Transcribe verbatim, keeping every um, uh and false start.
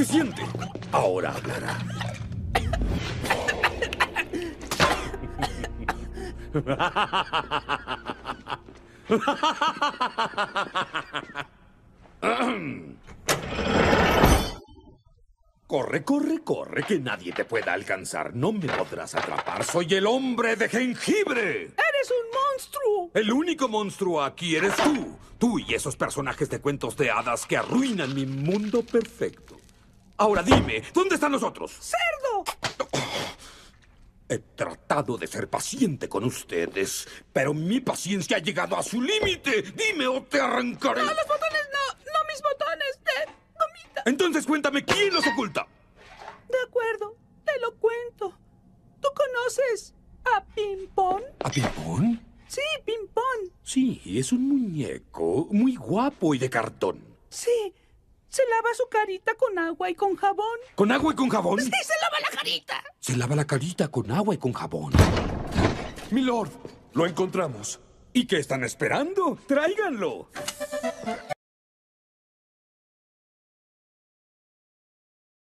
suficiente. Ahora hablará. Corre, corre, corre, que nadie te pueda alcanzar. No me podrás atrapar. Soy el hombre de jengibre. ¡Eres un monstruo! El único monstruo aquí eres tú. Tú y esos personajes de cuentos de hadas que arruinan mi mundo perfecto. Ahora dime, ¿dónde están los otros? ¡Cerdo! He tratado de ser paciente con ustedes, pero mi paciencia ha llegado a su límite. Dime o te arrancaré. ¡No, los botones no! ¡No mis botones de gomita! Entonces cuéntame, ¿quién los oculta? De acuerdo, te lo cuento. ¿Tú conoces a Pimpón? ¿A Pimpón? Sí, Pimpón. Sí, es un muñeco muy guapo y de cartón. Sí, se lava su carita con agua y con jabón. ¿Con agua y con jabón? Sí, se lava la carita. Se lava la carita con agua y con jabón. Milord, lo encontramos. ¿Y qué están esperando? ¡Tráiganlo!